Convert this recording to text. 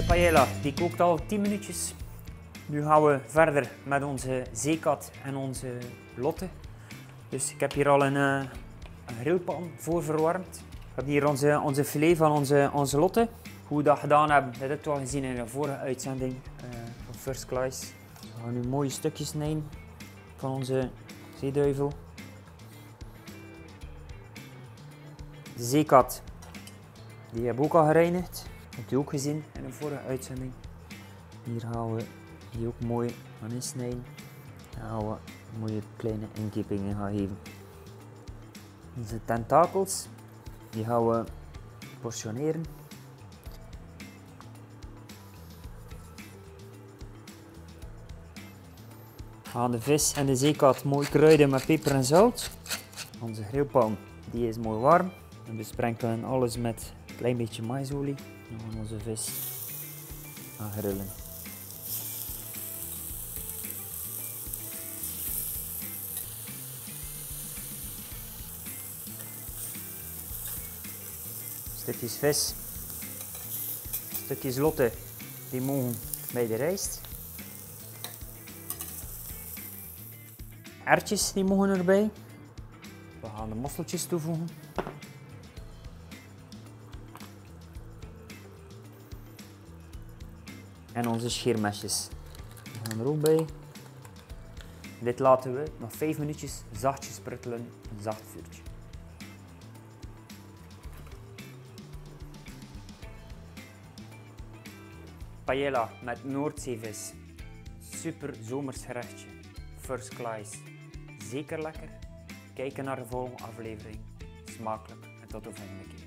paella die kookt al 10 minuutjes. Nu gaan we verder met onze zeekat en onze lotte. Dus ik heb hier al een grillpan voor verwarmd. We hebben hier onze filet van onze lotte. Hoe we dat gedaan hebben, dat heb je al gezien in de vorige uitzending van First Class. We gaan nu mooie stukjes snijden van onze zeeduivel. De zeekat, die hebben we ook al gereinigd. Dat heb je ook gezien in de vorige uitzending. Hier gaan we die ook mooi aan insnijden. Daar gaan we mooie kleine inkepingen gaan geven. Deze tentakels, die gaan we portioneren. We gaan de vis en de zeekat mooi kruiden met peper en zout. Onze grillpan die is mooi warm. En we sprenkelen alles met een klein beetje maisolie. En we gaan onze vis gaan grillen. Stukjes vis, stukjes lotte, die mogen bij de rijst. Erwtjes die mogen erbij. We gaan de mosseltjes toevoegen. En onze scheermesjes. Die gaan er ook bij. Dit laten we nog 5 minuutjes zachtjes spruttelen, een zacht vuurtje. Paella met Noordzeevis. Super zomers gerechtje. First Class. Zeker lekker. Kijken naar de volgende aflevering. Smakelijk en tot de volgende keer.